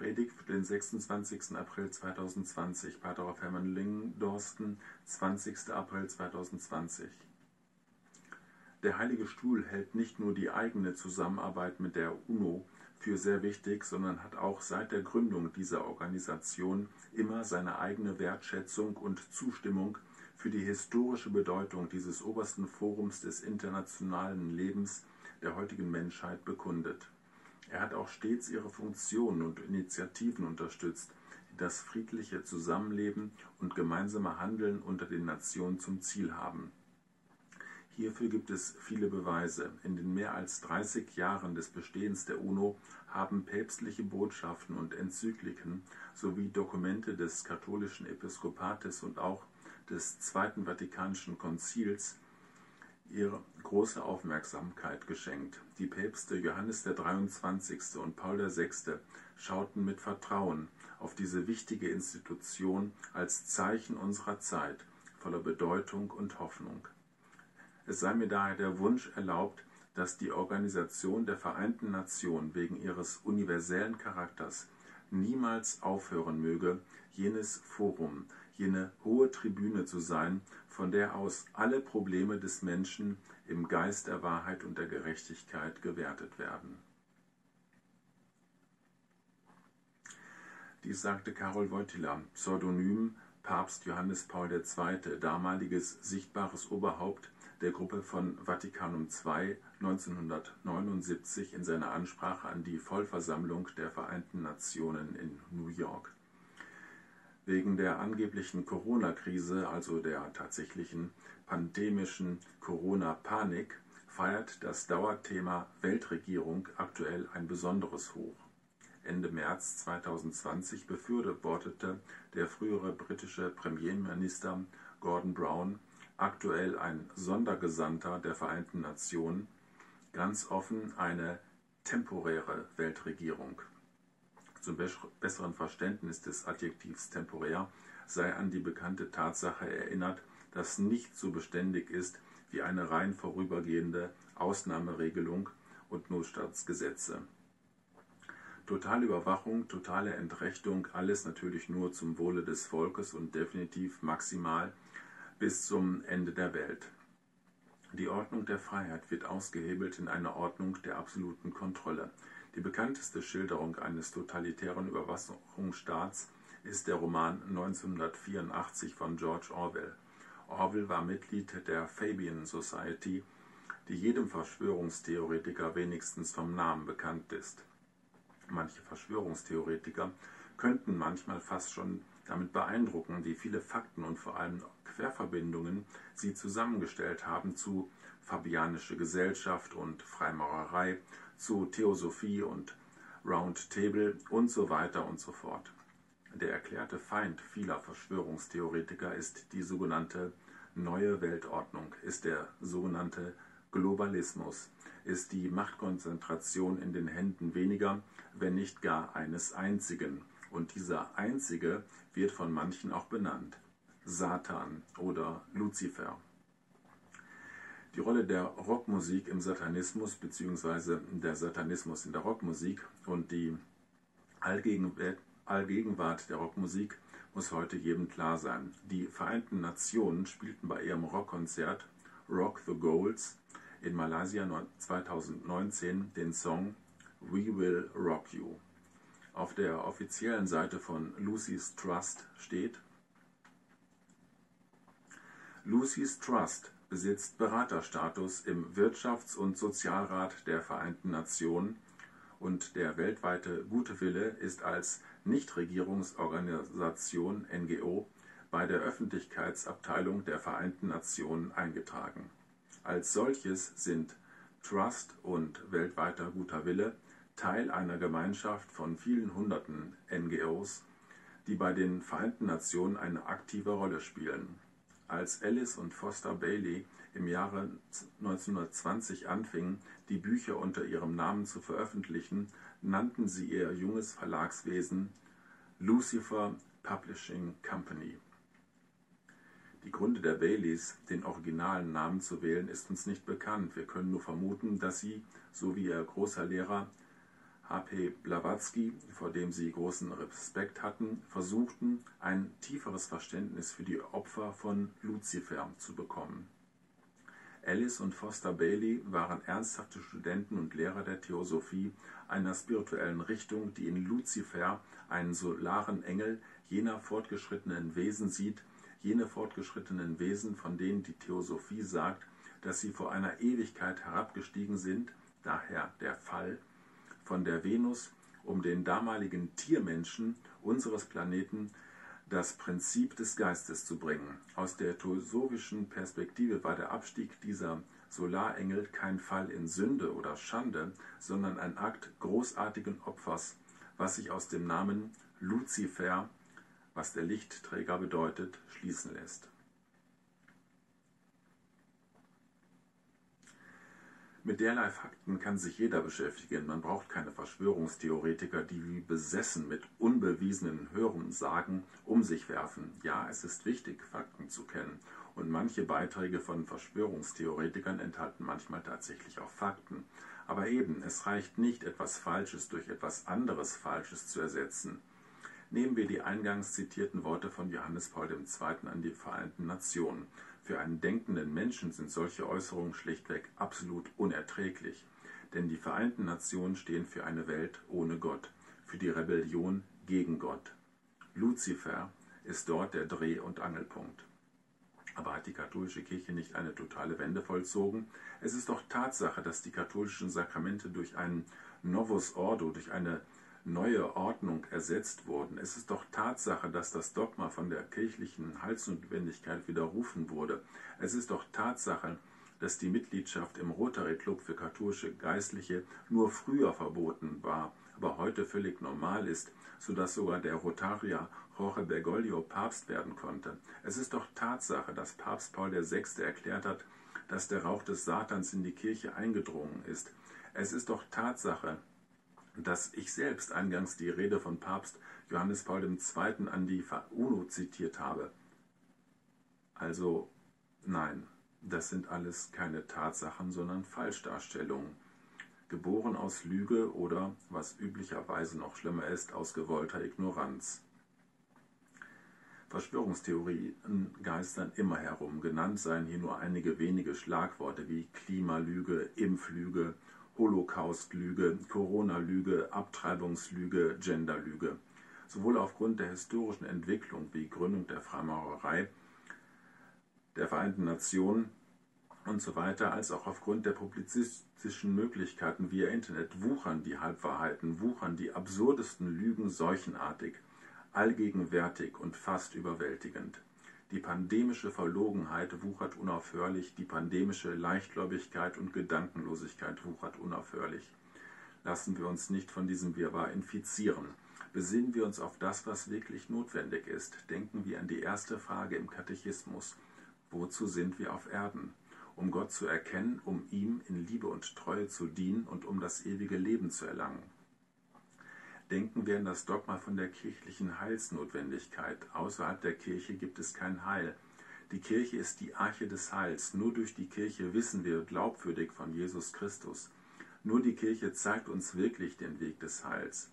Predigt für den 26. April 2020, Pater auf Hermann Lingdorsten, 20. April 2020. Der Heilige Stuhl hält nicht nur die eigene Zusammenarbeit mit der UNO für sehr wichtig, sondern hat auch seit der Gründung dieser Organisation immer seine eigene Wertschätzung und Zustimmung für die historische Bedeutung dieses obersten Forums des internationalen Lebens der heutigen Menschheit bekundet. Er hat auch stets ihre Funktionen und Initiativen unterstützt, die das friedliche Zusammenleben und gemeinsame Handeln unter den Nationen zum Ziel haben. Hierfür gibt es viele Beweise. In den mehr als 30 Jahren des Bestehens der UNO haben päpstliche Botschaften und Enzykliken sowie Dokumente des katholischen Episkopates und auch des Zweiten Vatikanischen Konzils ihre große Aufmerksamkeit geschenkt. Die Päpste Johannes der 23. und Paul VI. Schauten mit Vertrauen auf diese wichtige Institution als Zeichen unserer Zeit, voller Bedeutung und Hoffnung. Es sei mir daher der Wunsch erlaubt, dass die Organisation der Vereinten Nationen wegen ihres universellen Charakters niemals aufhören möge, jenes Forum, jene hohe Tribüne zu sein, von der aus alle Probleme des Menschen im Geist der Wahrheit und der Gerechtigkeit gewertet werden. Dies sagte Karol Wojtyła, Pseudonym Papst Johannes Paul II., damaliges sichtbares Oberhaupt der Gruppe von Vatikanum II 1979 in seiner Ansprache an die Vollversammlung der Vereinten Nationen in New York. Wegen der angeblichen Corona-Krise, also der tatsächlichen pandemischen Corona-Panik, feiert das Dauerthema Weltregierung aktuell ein besonderes Hoch. Ende März 2020 befürwortete der frühere britische Premierminister Gordon Brown, aktuell ein Sondergesandter der Vereinten Nationen, ganz offen eine temporäre Weltregierung. Zum besseren Verständnis des Adjektivs temporär sei an die bekannte Tatsache erinnert, dass nichts so beständig ist wie eine rein vorübergehende Ausnahmeregelung und Notstandsgesetze. Totale Überwachung, totale Entrechtung, alles natürlich nur zum Wohle des Volkes und definitiv maximal bis zum Ende der Welt. Die Ordnung der Freiheit wird ausgehebelt in eine Ordnung der absoluten Kontrolle. Die bekannteste Schilderung eines totalitären Überwachungsstaats ist der Roman 1984 von George Orwell. Orwell war Mitglied der Fabian Society, die jedem Verschwörungstheoretiker wenigstens vom Namen bekannt ist. Manche Verschwörungstheoretiker könnten manchmal fast schon damit beeindrucken, wie viele Fakten und vor allem Querverbindungen sie zusammengestellt haben zu Fabianische Gesellschaft und Freimaurerei, zu Theosophie und Round Table und so weiter und so fort. Der erklärte Feind vieler Verschwörungstheoretiker ist die sogenannte neue Weltordnung, ist der sogenannte Globalismus, ist die Machtkonzentration in den Händen weniger, wenn nicht gar eines einzigen. Und dieser Einzige wird von manchen auch benannt: Satan oder Luzifer. Die Rolle der Rockmusik im Satanismus bzw. der Satanismus in der Rockmusik und die Allgegenwart der Rockmusik muss heute jedem klar sein. Die Vereinten Nationen spielten bei ihrem Rockkonzert Rock the Goals in Malaysia 2019 den Song We Will Rock You. Auf der offiziellen Seite von Lucy's Trust steht: Lucy's Trust besitzt Beraterstatus im Wirtschafts- und Sozialrat der Vereinten Nationen und der weltweite Gute Wille ist als Nichtregierungsorganisation NGO bei der Öffentlichkeitsabteilung der Vereinten Nationen eingetragen. Als solches sind Trust und weltweiter Guter Wille Teil einer Gemeinschaft von vielen hunderten NGOs, die bei den Vereinten Nationen eine aktive Rolle spielen. Als Alice und Foster Bailey im Jahre 1920 anfingen, die Bücher unter ihrem Namen zu veröffentlichen, nannten sie ihr junges Verlagswesen Lucifer Publishing Company. Die Gründe der Baileys, den originalen Namen zu wählen, ist uns nicht bekannt. Wir können nur vermuten, dass sie, so wie ihr großer Lehrer H.P. Blavatsky, vor dem sie großen Respekt hatten, versuchten, ein tieferes Verständnis für die Opfer von Luzifer zu bekommen. Alice und Foster Bailey waren ernsthafte Studenten und Lehrer der Theosophie, einer spirituellen Richtung, die in Luzifer einen solaren Engel jener fortgeschrittenen Wesen sieht, jene fortgeschrittenen Wesen, von denen die Theosophie sagt, dass sie vor einer Ewigkeit herabgestiegen sind, daher der Fall, von der Venus, um den damaligen Tiermenschen unseres Planeten das Prinzip des Geistes zu bringen. Aus der theosophischen Perspektive war der Abstieg dieser Solarengel kein Fall in Sünde oder Schande, sondern ein Akt großartigen Opfers, was sich aus dem Namen Luzifer, was der Lichtträger bedeutet, schließen lässt. Mit derlei Fakten kann sich jeder beschäftigen. Man braucht keine Verschwörungstheoretiker, die wie besessen mit unbewiesenen Hörensagen um sich werfen. Ja, es ist wichtig, Fakten zu kennen. Und manche Beiträge von Verschwörungstheoretikern enthalten manchmal tatsächlich auch Fakten. Aber eben, es reicht nicht, etwas Falsches durch etwas anderes Falsches zu ersetzen. Nehmen wir die eingangs zitierten Worte von Johannes Paul II. An die Vereinten Nationen. Für einen denkenden Menschen sind solche Äußerungen schlichtweg absolut unerträglich. Denn die Vereinten Nationen stehen für eine Welt ohne Gott, für die Rebellion gegen Gott. Luzifer ist dort der Dreh- und Angelpunkt. Aber hat die katholische Kirche nicht eine totale Wende vollzogen? Es ist doch Tatsache, dass die katholischen Sakramente durch einen Novus Ordo, durch eine neue Ordnung ersetzt wurden. Es ist doch Tatsache, dass das Dogma von der kirchlichen Heilsnotwendigkeit widerrufen wurde. Es ist doch Tatsache, dass die Mitgliedschaft im Rotary Club für katholische Geistliche nur früher verboten war, aber heute völlig normal ist, sodass sogar der Rotarier Jorge Bergoglio Papst werden konnte. Es ist doch Tatsache, dass Papst Paul VI. Erklärt hat, dass der Rauch des Satans in die Kirche eingedrungen ist. Es ist doch Tatsache, dass ich selbst eingangs die Rede von Papst Johannes Paul II. An die UNO zitiert habe. Also nein, das sind alles keine Tatsachen, sondern Falschdarstellungen. Geboren aus Lüge oder, was üblicherweise noch schlimmer ist, aus gewollter Ignoranz. Verschwörungstheorien geistern immer herum. Genannt seien hier nur einige wenige Schlagworte wie Klimalüge, Impflüge, Holocaustlüge, Corona-Lüge, Abtreibungslüge, Genderlüge. Sowohl aufgrund der historischen Entwicklung wie Gründung der Freimaurerei, der Vereinten Nationen und so weiter, als auch aufgrund der publizistischen Möglichkeiten via Internet wuchern die Halbwahrheiten, wuchern die absurdesten Lügen seuchenartig, allgegenwärtig und fast überwältigend. Die pandemische Verlogenheit wuchert unaufhörlich, die pandemische Leichtgläubigkeit und Gedankenlosigkeit wuchert unaufhörlich. Lassen wir uns nicht von diesem Wirrwarr infizieren. Besinnen wir uns auf das, was wirklich notwendig ist. Denken wir an die erste Frage im Katechismus. Wozu sind wir auf Erden? Um Gott zu erkennen, um ihm in Liebe und Treue zu dienen und um das ewige Leben zu erlangen. Denken wir an das Dogma von der kirchlichen Heilsnotwendigkeit. Außerhalb der Kirche gibt es kein Heil. Die Kirche ist die Arche des Heils. Nur durch die Kirche wissen wir glaubwürdig von Jesus Christus. Nur die Kirche zeigt uns wirklich den Weg des Heils.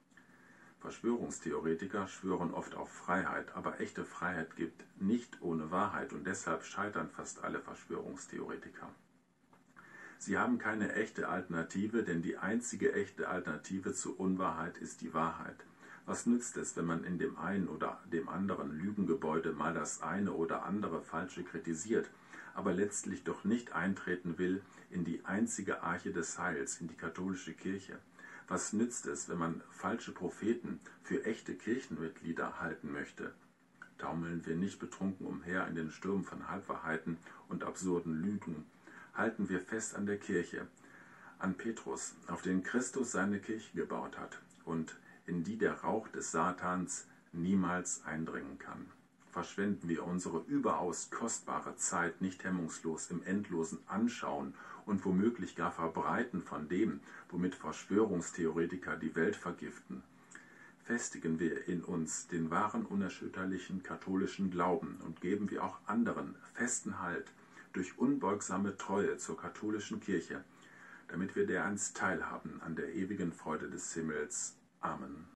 Verschwörungstheoretiker schwören oft auf Freiheit, aber echte Freiheit gibt nicht ohne Wahrheit und deshalb scheitern fast alle Verschwörungstheoretiker. Sie haben keine echte Alternative, denn die einzige echte Alternative zur Unwahrheit ist die Wahrheit. Was nützt es, wenn man in dem einen oder dem anderen Lügengebäude mal das eine oder andere Falsche kritisiert, aber letztlich doch nicht eintreten will in die einzige Arche des Heils, in die katholische Kirche? Was nützt es, wenn man falsche Propheten für echte Kirchenmitglieder halten möchte? Taumeln wir nicht betrunken umher in den Stürmen von Halbwahrheiten und absurden Lügen. Halten wir fest an der Kirche, an Petrus, auf den Christus seine Kirche gebaut hat und in die der Rauch des Satans niemals eindringen kann. Verschwenden wir unsere überaus kostbare Zeit nicht hemmungslos im endlosen Anschauen und womöglich gar Verbreiten von dem, womit Verschwörungstheoretiker die Welt vergiften. Festigen wir in uns den wahren, unerschütterlichen katholischen Glauben und geben wir auch anderen festen Halt durch unbeugsame Treue zur katholischen Kirche. damit wir dereinst teilhaben an der ewigen Freude des Himmels. Amen.